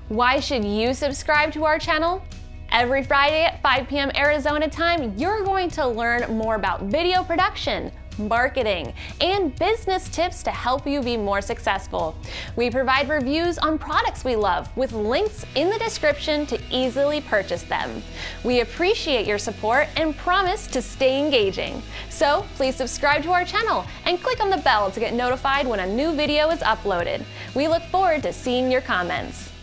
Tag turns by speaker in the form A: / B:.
A: Why should you subscribe to our channel? Every Friday at 5 p.m. Arizona time, you're going to learn more about video production, marketing, and business tips to help you be more successful. We provide reviews on products we love with links in the description to easily purchase them. We appreciate your support and promise to stay engaging. So please subscribe to our channel and click on the bell to get notified when a new video is uploaded. We look forward to seeing your comments.